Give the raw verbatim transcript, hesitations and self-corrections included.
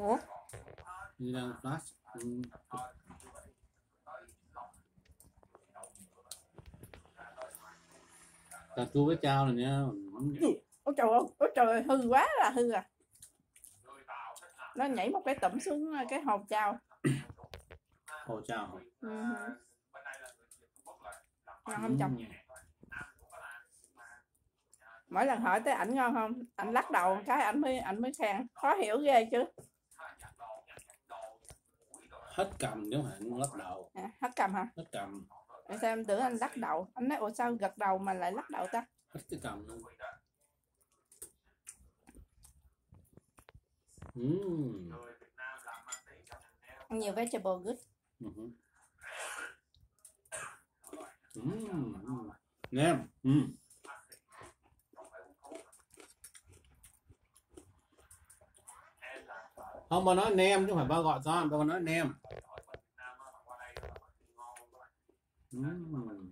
Ủa? Đi đang flash. Ừ. Cà chua với chao này nha. Ôi trời ơi, ôi trời ơi, hư quá là hư à. Nó nhảy một cái tụm xuống cái hột chao. Hồ chao. Ừ. Ngon không chồng? Ừ. Mỗi lần hỏi tới ảnh ngon không, ảnh lắc đầu cái ảnh mới ảnh mới khen, khó hiểu ghê chứ. Hết cầm nếu hẳn lắc đầu. À, hết cầm hả? Hết cầm. Tại sao em tưởng anh lắc đầu? Anh nói ủa sao gật đầu mà lại lắc đầu ta? Hết cái cầm luôn. Mm. Ăn nhiều vegetable good. Uh-huh. Mm. Nem. Mm. Không, bà nói nem chứ không phải ba gọi son, bà nói nem. Mm.